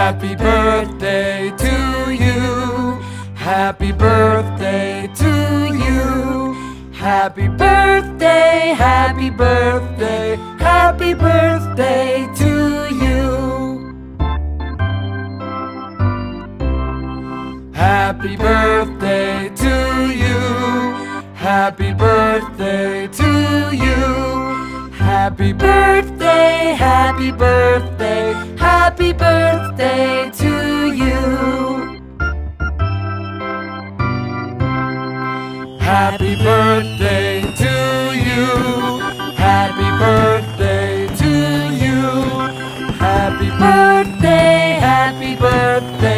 Happy birthday to you. Happy birthday to you. Happy birthday, happy birthday, happy birthday to you. Happy birthday to you. Happy birthday to you. Happy birthday, happy birthday, happy birthday to you. Happy birthday to you. Happy birthday to you. Happy birthday, happy birthday.